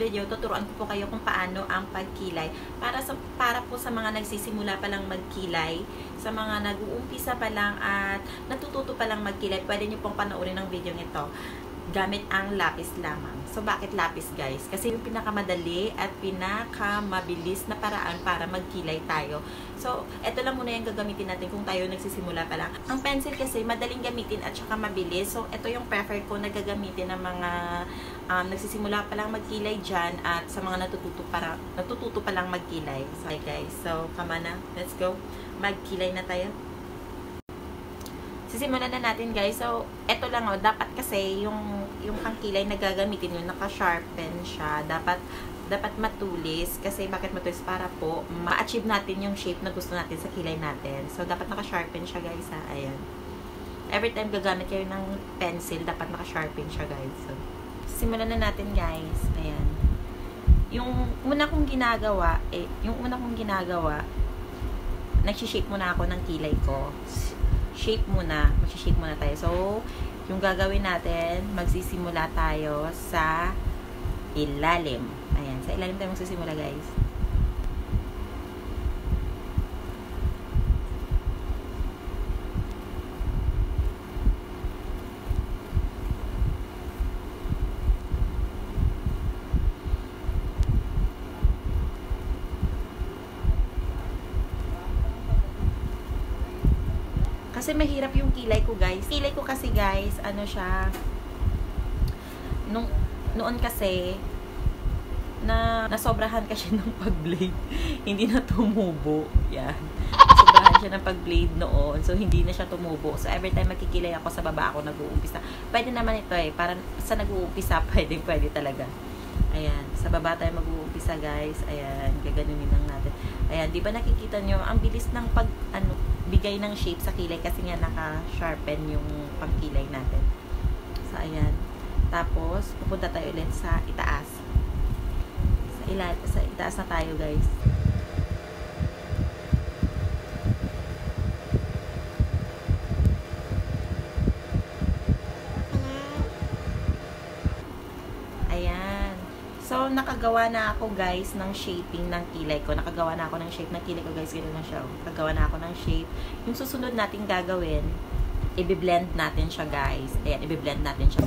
video, tuturuan ko po kayo kung paano ang pagkilay. Para po sa mga nagsisimula pa lang magkilay, sa mga nag-uumpisa pa lang at natututo pa lang magkilay, pwede nyo pong panoorin ang video nito gamit ang lapis lamang. So, bakit lapis, guys? Kasi yung pinakamadali at pinakamabilis na paraan para magkilay tayo. So, eto lang muna yung gagamitin natin kung tayo nagsisimula pa lang. Ang pencil kasi, madaling gamitin at saka mabilis. So, eto yung prefer ko na gagamitin ng mga nagsisimula pa lang magkilay dyan at sa mga natututo pa lang magkilay. So, okay, guys. So, come on na. Let's go. Magkilay na tayo. Sisimulan na natin, guys. So, eto lang, oh, dapat kasi yung pangkilay na gagamitin yun, naka-sharpen siya. Dapat matulis. Kasi bakit matulis? Para po ma-achieve natin yung shape na gusto natin sa kilay natin. So, dapat naka-sharpen siya, guys, ha. Ayan. Every time gagamit kayo ng pencil, dapat naka-sharpen siya, guys. So, simulan na natin, guys. Ayan. Yung una kong ginagawa, nagsishape muna ako ng kilay ko. Shape muna. Mag-shape muna tayo. So, yung gagawin natin, magsisimula tayo sa ilalim. Ayan. Sa ilalim tayo magsisimula, guys. Kasi mahirap yung kilay ko, guys. Kilay ko kasi, guys, ano siya, noon kasi, nasobrahan kasi ng pag-blade. Hindi na tumubo. Yan. Nasobrahan siya ng pag-blade noon. So, hindi na siya tumubo. So, every time magkikilay ako sa baba ako, nag-uumpisa. Pwede naman ito eh. Parang sa nag-uumpisa, pwede talaga. Ayan. Sa baba tayo mag-uumpisa, guys. Ayan. Gaganunin lang natin. Ayan. Di ba nakikita nyo? Ang bilis ng bigay ng shape sa kilay kasi nga naka-sharpen yung pangkilay natin. So, ayan. Tapos, pupunta tayo ulit sa itaas. Sa itaas na tayo, guys. Ayan. So, nakagawa na ako, guys, ng shaping ng kilay ko. Nakagawa na ako ng shape ng kilay ko, guys. Ganun na siya. Nakagawa na ako ng shape. Yung susunod natin gagawin, i-blend natin siya, guys. Ayan, i-blend natin siya.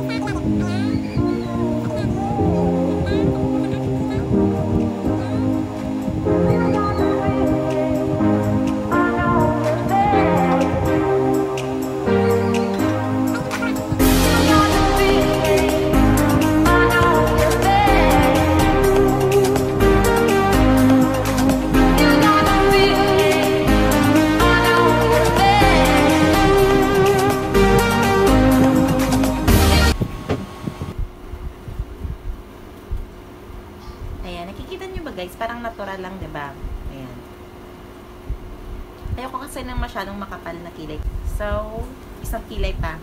Guys, parang natural lang, 'di ba? Ayan. Ayoko kasi ng masyadong makapal na kilay. So, isang kilay pa.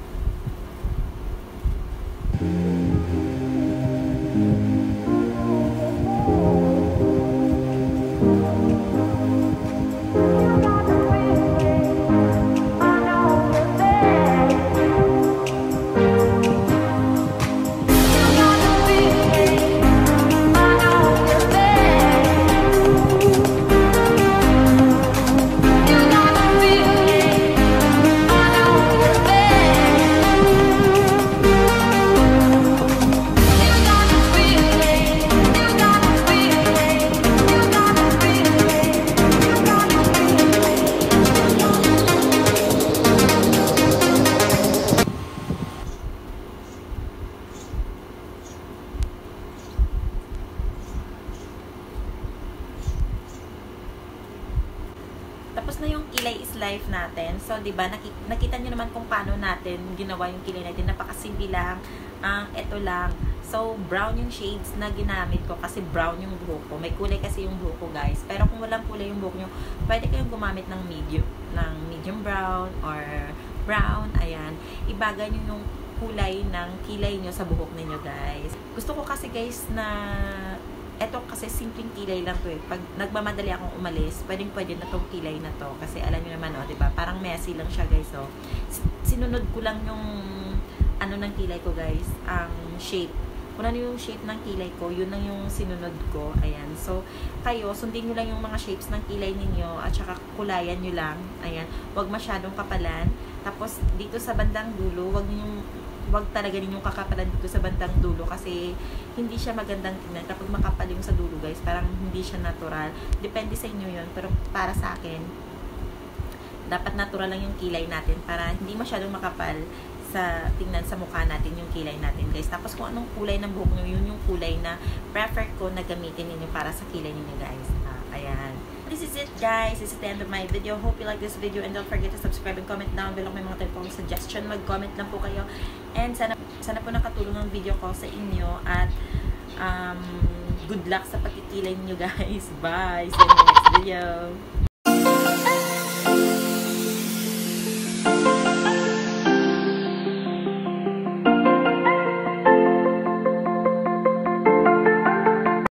Tapos na yung kilay is life natin. So, di ba, nakita nyo naman kung paano natin ginawa yung kilay natin. Napakasimple lang. Ito lang. So, brown yung shades na ginamit ko kasi brown yung buhok ko. May kulay kasi yung buhok ko, guys. Pero kung walang kulay yung buhok nyo, pwede kayong gumamit ng medium brown or brown. Ayan. Ibagay nyo yung kulay ng kilay nyo sa buhok ninyo, guys. Gusto ko kasi, guys, na eto kasi simpleng kilay lang to eh. Pag nagmamadali akong umalis, pwede na tong kilay na to. Kasi alam niyo naman, oh, diba? Parang messy lang siya, guys, oh. Sinunod ko lang yung ano ng kilay ko, guys, ang shape. kung ano yung shape ng kilay ko, yun lang yung sinunod ko. Ayan. So, kayo, sundin nyo lang yung mga shapes ng kilay ninyo at saka kulayan nyo lang. Ayan. Huwag masyadong kapalan. Tapos, dito sa bandang dulo, wag talaga ninyong kakapalan dito sa bandang dulo kasi hindi siya magandang tingnan kapag makapal yung sa dulo, guys. Parang hindi siya natural. Depende sa inyo yun. Pero para sa akin, dapat natural lang yung kilay natin para hindi masyadong makapal sa tingnan sa mukha natin yung kilay natin, guys. Tapos kung anong kulay ng buhok nyo, yun yung kulay na prefer ko na gamitin ninyo para sa kilay ninyo, guys. Ayan. This is it, guys. This is the end of my video. Hope you like this video and don't forget to subscribe and comment down below kung may mga tayo pong suggestion. Mag-comment lang po kayo. And sana po nakatulong ang video ko sa inyo at good luck sa pagkikilay niyo, guys. Bye! See you in the next video.